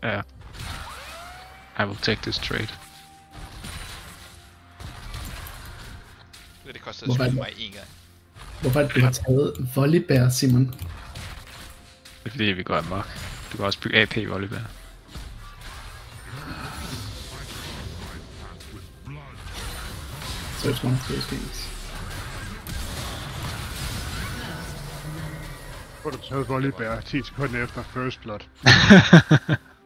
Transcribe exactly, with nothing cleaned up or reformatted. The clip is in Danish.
Ja. I will take this trade. Det, det kostede Hvorfor er sgu det? mig en gang. Hvorfor er det, du har taget volleybær, Simon? Det er fordi, vi går amok. Du kan også bygge A P volleybær. Search one of those things. Hvor du taget volleybær ti sekunder efter first blood.